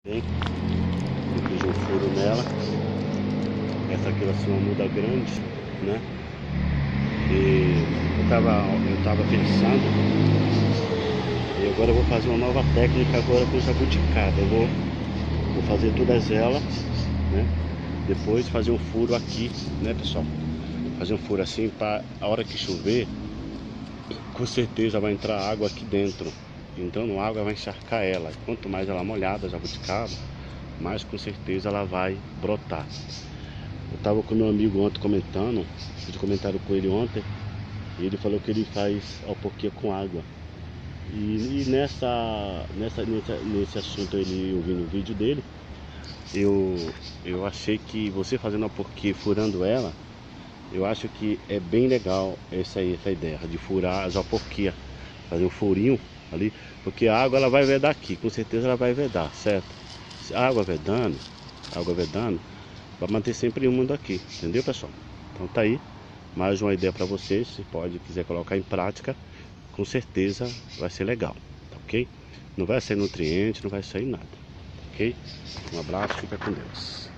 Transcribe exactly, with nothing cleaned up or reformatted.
Bem, eu fiz um furo nela. Essa aqui vai ser uma muda grande, né? E eu tava, eu tava pensando, e agora eu vou fazer uma nova técnica agora com jabuticaba. Eu vou, vou fazer todas elas, né? Depois fazer um furo aqui, né, pessoal? Fazer um furo assim para a hora que chover, com certeza vai entrar água aqui dentro. Então a água vai encharcar ela. Quanto mais ela molhada, a jabuticaba, mais com certeza ela vai brotar. Eu tava com meu amigo ontem comentando, fiz comentário com ele ontem, e ele falou que ele faz alpoquia com água. E, e nessa, nessa, nessa, nesse assunto ele ouvindo o vídeo dele, eu, eu achei que você fazendo alpoquia, furando ela, eu acho que é bem legal essa, aí, essa ideia de furar as alpoquia, fazer um furinho ali, porque a água ela vai vedar aqui, com certeza ela vai vedar, certo? Se a água vedando, a água vedando, vai manter sempre o mundo aqui, entendeu, pessoal? Então tá aí, mais uma ideia para vocês, se pode, quiser colocar em prática, com certeza vai ser legal, tá ok? Não vai sair nutriente, não vai sair nada, ok? Um abraço, fica com Deus.